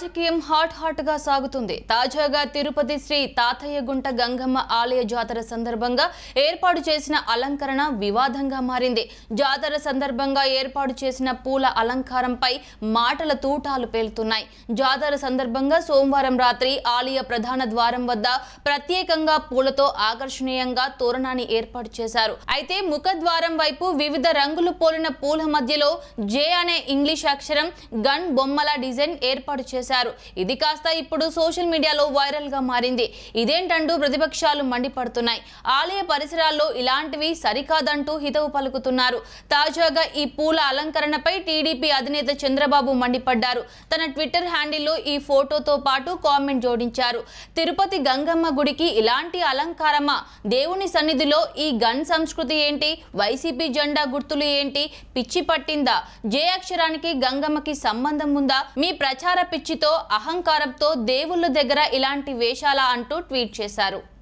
రాజకీయం హాట్ గా సాగుతుంది. తాజాగా తిరుపతి శ్రీ తాతయ్యగుంట గంగమ్మ ఆలయ జాతర సందర్భంగా ఏర్పాటు చేసిన అలంకరణ వివాదంగా మారింది. జాతర సందర్భంగా ఏర్పాటు చేసిన పూల అలంకారంపై మాటల తూటాలు పేలుతున్నాయి. జాతర సందర్భంగా సోమవారం రాత్రి ఆలయ ప్రధాన ద్వారం వద్ద ప్రత్యేకంగా పూలతో ఆకర్షణీయంగా తోరణాన్ని ఏర్పాటు చేశారు. అయితే ముఖద్వారం వైపు వివిధ రంగులు పోలిన పూల మధ్యలో జే అనే ఇంగ్లీష్ అక్షరం గన్ బొమ్మల డిజైన్ ఏర్పాటు చేశారు. ఇది కాస్త ఇప్పుడు సోషల్ మీడియాలో వైరల్ గా మారింది. ఇదేంటంటూ ప్రతిపక్షాలు మండిపడుతున్నాయి. ఆలయ పరిసరాల్లో ఇలాంటివి సరికాదంటూ హితవు పలుకుతున్నారు. తాజాగా ఈ పూల అలంకరణపై టీడీపీ అధినేత చంద్రబాబు మండిపడ్డారు. తన ట్విట్టర్ హ్యాండిల్లో ఈ ఫోటోతో పాటు కామెంట్ జోడించారు. తిరుపతి గంగమ్మ గుడికి ఇలాంటి అలంకారమా? దేవుని సన్నిధిలో ఈ గన్ సంస్కృతి ఏంటి? వైసీపీ జెండా గుర్తులు ఏంటి? పిచ్చి పట్టిందా? జే అక్షరానికి గంగమ్మకి సంబంధం ఉందా? మీ ప్రచార పిచ్చితో అహంకారంతో దేవుళ్ళ దగ్గర ఇలాంటి వేషాలా అంటూ ట్వీట్ చేశారు.